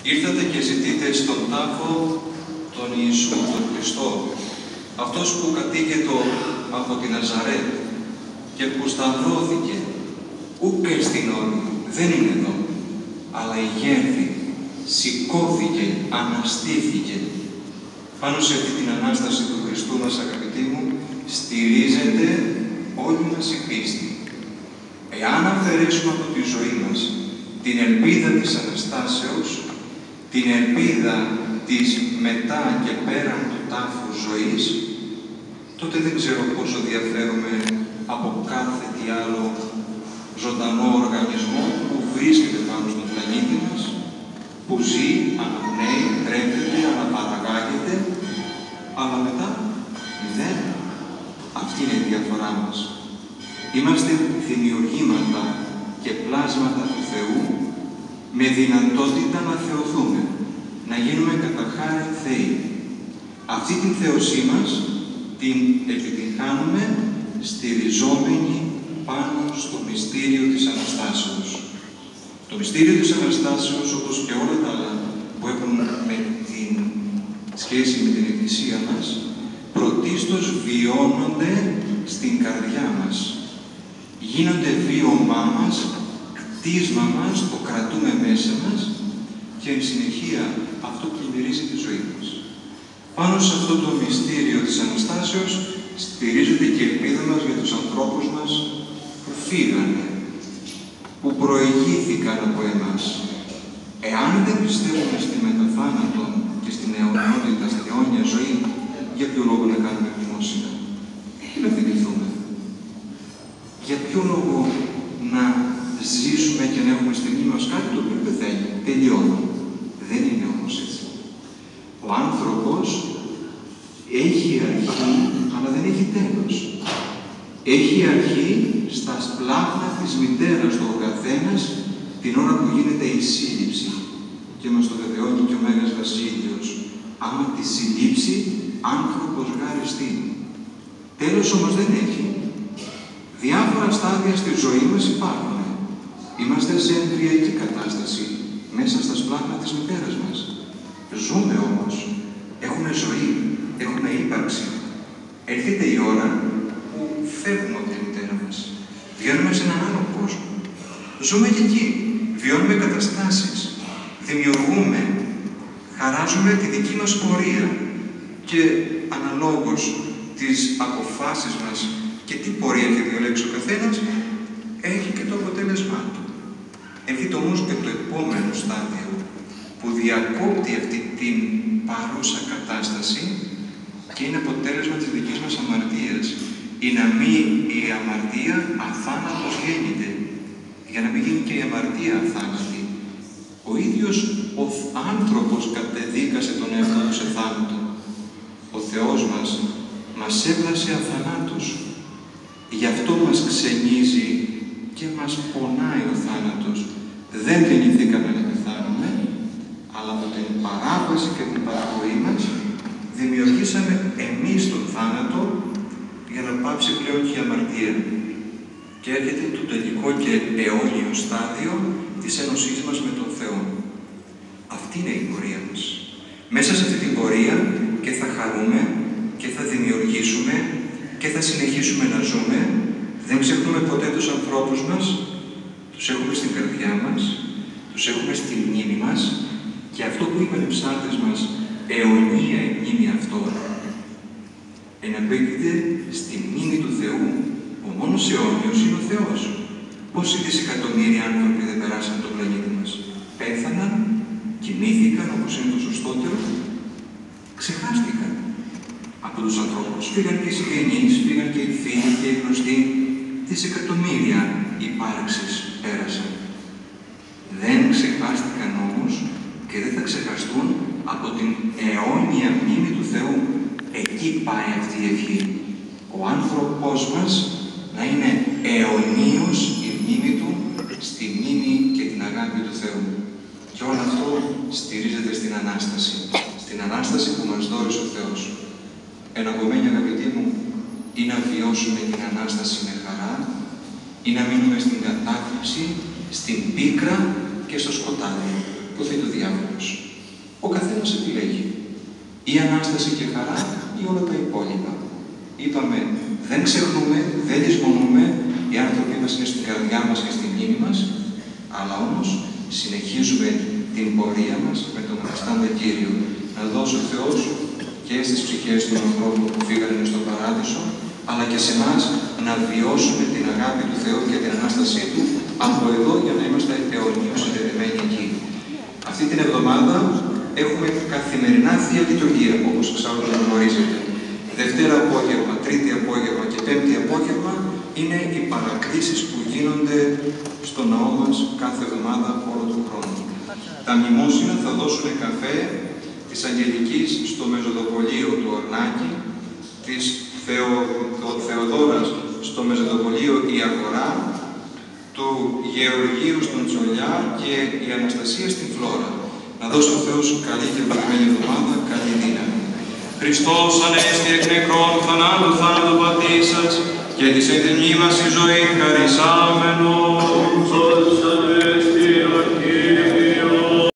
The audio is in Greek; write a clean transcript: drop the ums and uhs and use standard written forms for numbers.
Ήρθατε και ζητείτε στον τάφο τον Ιησού, τον Χριστό, αυτός που κατήγετο από τη Ναζαρέτ και που σταυρώθηκε, ούτε στην όρη, δεν είναι εδώ, αλλά ηγέρθη, σηκώθηκε, αναστήθηκε. Πάνω σε αυτή την Ανάσταση του Χριστού μας, αγαπητοί μου, στηρίζεται όλη μας η πίστη. Εάν αφαιρέσουμε από τη ζωή μας την ελπίδα της Αναστάσεως, την ελπίδα της μετά και πέραν του τάφου ζωής, τότε δεν ξέρω πόσο διαφέρουμε από κάθε τι άλλο ζωντανό οργανισμό που βρίσκεται πάνω στον πλανήτη μας, που ζει, αναπνέει, τρέφεται, αναπαραγάγεται, αλλά μετά μηδέν. Αυτή είναι η διαφορά μας. Είμαστε δημιουργήματα και πλάσματα του Θεού με δυνατότητα να θεωθούμε, να γίνουμε κατά χάριν Θεοί. Αυτή την θεωσή μας την επιτυγχάνουμε στηριζόμενοι πάνω στο μυστήριο της Αναστάσεως. Το μυστήριο της Αναστάσεως, όπως και όλα τα άλλα που έχουν με την σχέση με την Εκκλησία μας, πρωτίστως βιώνονται στην καρδιά μας. Γίνονται βίωμά μας, κτίσμα μας, το κρατούμε μέσα μας και εν συνεχεία αυτό πλημμυρίζει τη ζωή μας. Πάνω σε αυτό το μυστήριο της Αναστάσεως στηρίζεται και η ελπίδα μας για τους ανθρώπους μας που φύγανε, που προηγήθηκαν από εμάς. Εάν δεν πιστεύουμε στη μεταθάνατο και στην αιωνιότητα, στην αιώνια ζωή, για ποιο λόγο να κάνουμε μνημόσυνα? Τι να θυμηθούμε? Για ποιο λόγο να ζήσουμε και να έχουμε στη μνήμη μας κάτι το οποίο πεθαίνει? Τελειώνει. Δεν είναι όμως έτσι. Ο άνθρωπος έχει αρχή, αλλά δεν έχει τέλος. Έχει αρχή στα σπλάχνα της μητέρας του ο καθένας την ώρα που γίνεται η σύλληψη. Και μας το βεβαιώνει και ο Μέγας Βασίλειος. Άμα τη συλλήψει, άνθρωπος γάριστή. Τέλος όμως δεν έχει. Διάφορα στάδια στη ζωή μας υπάρχουν. Είμαστε σε εμβρυαϊκή κατάσταση, μέσα στα σπλάχνα της μητέρας μας. Ζούμε όμως. Έχουμε ζωή. Έχουμε ύπαρξη. Έρχεται η ώρα που φεύγουμε από τη μητέρα μας. Βγαίνουμε σε έναν άλλο κόσμο. Ζούμε και εκεί. Βιώνουμε καταστάσεις. Δημιουργούμε. Χαράζουμε τη δική μας πορεία. Και αναλόγως τις αποφάσεις μας και τι πορεία έχει διαλέξει ο καθένας, έχει και το αποτέλεσμά του. Έρχεται όμως και το επόμενο στάδιο που διακόπτει αυτή την παρούσα κατάσταση και είναι αποτέλεσμα της δικής μας αμαρτίας. Ή να μην η αμαρτία αθάνατος γέννηται. Για να μην γίνει και η αμαρτία αθάνατη. Ο ίδιος ο άνθρωπος κατεδίκασε τον εαυτό του σε θάνατο. Ο Θεός μας έβλασε αθανάτους. Γι' αυτό μας ξενίζει και μας πονάει ο θάνατος. Δεν γεννηθήκαμε να πεθάνουμε, αλλά από την παράβαση και την παραγωγή μας δημιουργήσαμε εμείς τον θάνατο για να πάψει πλέον και η αμαρτία. Και έρχεται το τελικό και αιώνιο στάδιο της ένωσής μας με τον Θεό. Αυτή είναι η πορεία μας. Μέσα σε αυτή την πορεία και θα χαρούμε και θα δημιουργήσουμε και θα συνεχίσουμε να ζούμε. Δεν ξεχνούμε ποτέ τους ανθρώπους μας. Τους έχουμε στην καρδιά μας, τους έχουμε στη μνήμη μας και αυτό που είπαν οι ψάρτες μας, αιωνία η μνήμη αυτό, εναπέκειται στη μνήμη του Θεού. Ο μόνος αιώνιος είναι ο Θεός. Πόσοι δισεκατομμύρια άνθρωποι δεν περάσαν τον πλανήτη μας? Πέθαναν, κοιμήθηκαν όπως είναι το σωστότερο, ξεχάστηκαν από τους ανθρώπους. Φύγαν και οι συγγενείς, φύγαν και οι φίλοι και οι γνωστοί. Δισεκατομμύρια υπάρξεις πέρασαν. Δεν ξεχάστηκαν όμως και δεν θα ξεχαστούν από την αιώνια μνήμη του Θεού. Εκεί πάει αυτή η ευχή. Ο άνθρωπος μας να είναι αιωνίως η μνήμη του στη μνήμη και την αγάπη του Θεού. Και όλο αυτό στηρίζεται στην Ανάσταση. Στην Ανάσταση που μας δώρισε ο Θεός. Εναγωμένοι αγαπητοί μου, ή να βιώσουμε την Ανάσταση με χαρά, ή να μείνουμε στην κατάθλιψη, στην πίκρα και στο σκοτάδι. που θέτει ο διάβολος. Ο καθένας επιλέγει. Ή Ανάσταση και χαρά ή όλα τα υπόλοιπα. Είπαμε, δεν ξεχνούμε, δεν λησμονούμε, οι άνθρωποι μας είναι στην καρδιά μας και στη μνήμη μας, αλλά όμως συνεχίζουμε την πορεία μας με τον Αναστάντα Κύριο. Να δώσει ο Θεός και στις ψυχές των ανθρώπων που φύγανε στον Παράδεισο, αλλά και σε εμάς να βιώσουμε την αγάπη του Θεού και την Ανάστασή Του από εδώ για να είμαστε αιωνίως συνδεδεμένοι εκεί. Αυτή την εβδομάδα έχουμε καθημερινά Θεία Λειτουργία, όπως εξάλλου να γνωρίζετε. Δευτέρα απόγευμα, Τρίτη απόγευμα και Πέμπτη απόγευμα είναι οι παρακλήσεις που γίνονται στο ναό μας κάθε εβδομάδα όλο τον χρόνο. Τα μνημόσυνα θα δώσουν καφέ της Αγγελικής στο Μεζοδοπολείο του Ορνάκη, της Θεοδόρας στο Μεζοδοπολείο η Αγορά, του Γεωργίου στον Τσολιά και η Αναστασία στην Φλόρα. Να δώσει ο Θεός καλή και ευλογημένη εβδομάδα, καλή δύναμη. Χριστός ανέστη εκ νεκρών θανάτου θάνατο πατήσας και της εν τη μνήμαση ζωή χαρισάμενο.